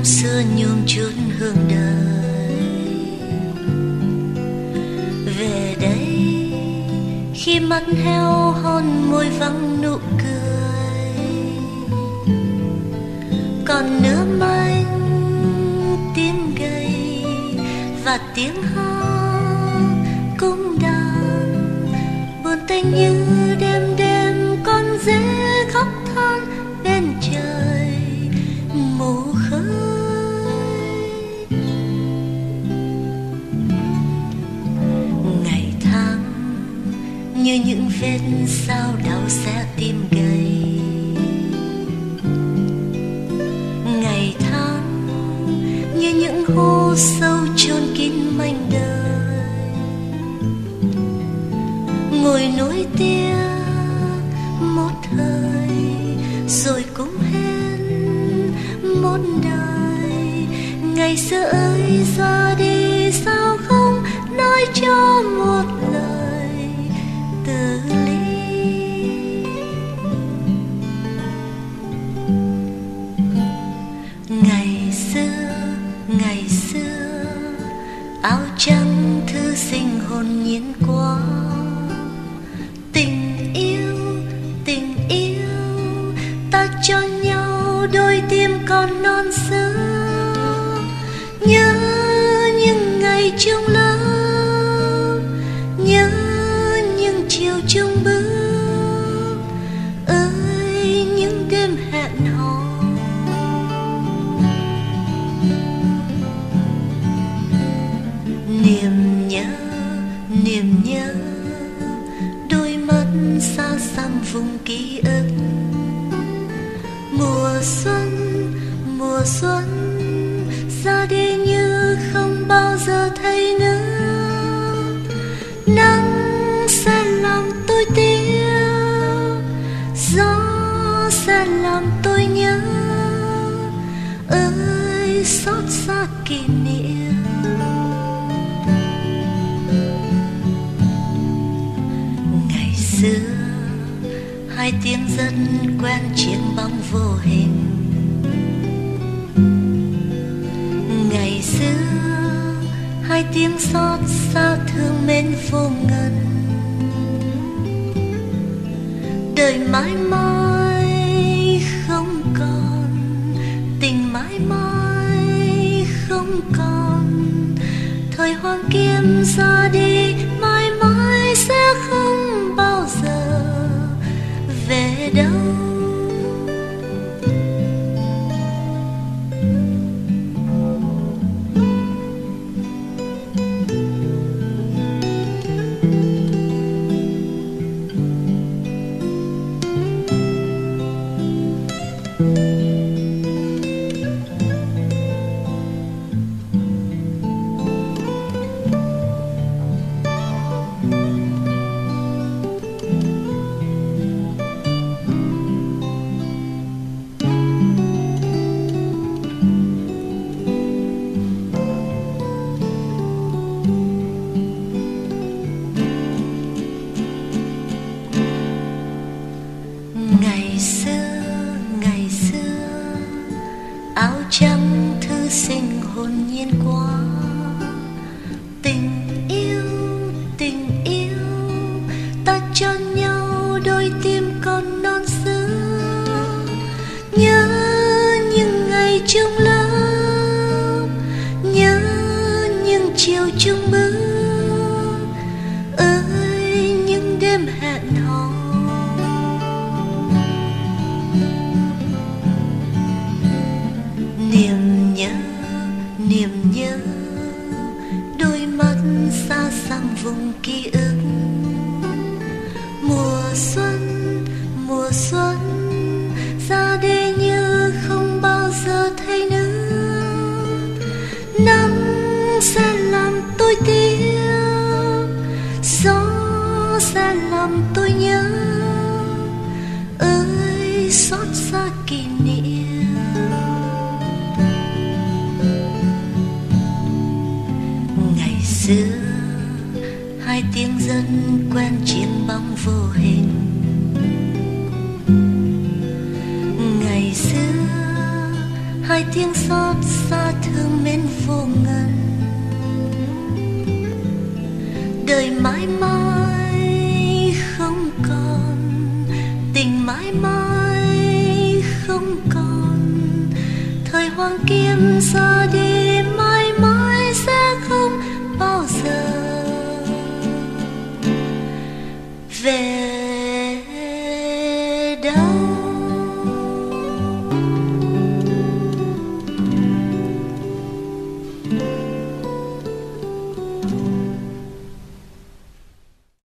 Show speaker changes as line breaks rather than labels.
năm xưa nhuộm chút hương đời. Về đây khi mắt heo hon môi vắng nụ cười, còn nửa manh tiếng gầy và tiếng hát cũng đang buồn tênh như đêm đêm con dế khóc than bên trời mù khơi. Ngày tháng như những vết sao đau xé tim gầy, ngày tháng như những hố sâu chôn kín manh đời. Ngồi nối tiếc một thời rồi cũng hết một đời. Ngày xưa ơi ra đi sao không nói cho một lời từ ly. Ngày xưa áo trắng thư sinh hồn nhiên quá. Tình yêu ta cho nhau đôi tim còn non xưa. Nhớ những ngày chung lớp, nhớ những chiều chung bước, ơi những đêm hẹn hò. Niềm nhớ đôi mắt xa xăm vùng ký ức. Mùa xuân ra đi như không bao giờ thấy nữa. Nắng sẽ làm tôi tiếc, gió sẽ làm tôi nhớ, ơi xót xa kỷ niệm. Hai tiếng rất quen chiếc bóng vô hình. Ngày xưa hai tiếng xót xa thương mến vô ngần. Đời mãi mãi không còn, tình mãi mãi không còn. Thời hoàng kim ra đi mãi mãi sẽ không bao giờ về đâu. Ngày xưa áo trắng thư sinh hồn nhiên quá. Tình yêu ta cho nhau đôi tim còn non xưa. Nhớ những ngày chung lớp, nhớ những chiều chung bước, ơi những đêm hẹn hò. Niềm nhớ đôi mắt xa xăm vùng ký ức. Mùa xuân ra đi như không bao giờ thấy nữa. Nắng sẽ làm tôi tiếc, gió sẽ làm tôi nhớ, ơi xót xa kỷ niệm. Xưa hai tiếng rất quen chiếc bóng vô hình. Ngày xưa hai tiếng xót đời mãi mãi không còn, tình mãi mãi không còn, thời hoàng kim xa đi mãi mãi sẽ không bao giờ về đâu.